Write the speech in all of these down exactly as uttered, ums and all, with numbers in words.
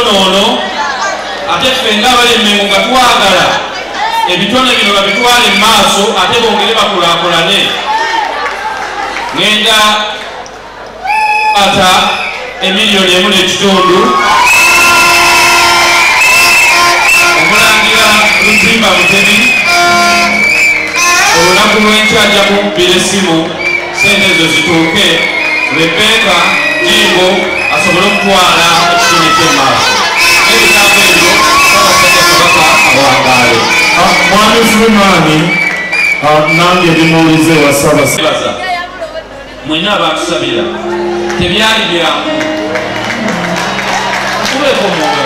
ebitono ono ate ffe ng'abali emmengo nga twagala ebitone bino babitwale mu maaso ate bongere bakulaakulane. Ngenda ata emiliyoni emu n'ekitundu omulangira Luzimba Mutebi olunaku lw'enkyaja mukubbira essimu sente ezo zituuke Rebeka Jimbo asobole okutwala ekitone ky'emaaso. Ebigambo ebyo Ssaabasajja Kabaka awangaale. Mwami Sulemaani nange bimuulize wa Ssaabasajja. Mwenna abatusabira tebyali byangu kubeeko omwoyo.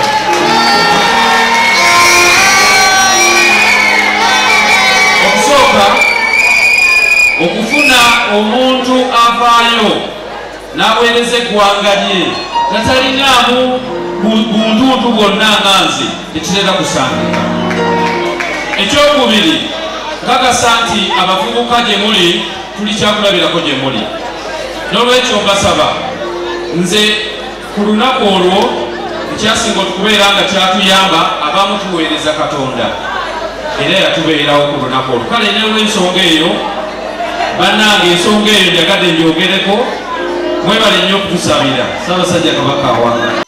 Okusooka okufuna omuntu avaayo n'aweereza eggwanga lye tatalinaamu buntuntu bwonna nga nze tekitera kusangika. Ekyokubiri nkakasa nti abavubuka gye muli tuli kyakulabirako gye muli. N'olwekyo mbasaba nze ku lunaku olwo ekyasinga okubeera nga kyatuyamba abamu tuweereza Katonda era yatubeerawo ku lunaku olwo. Kale n'olw'ensonga eyo bannange ensonga eyo njagadde njogereko mwebale nnyo okutusabira. Ssaabasajja Kabaka awangaale.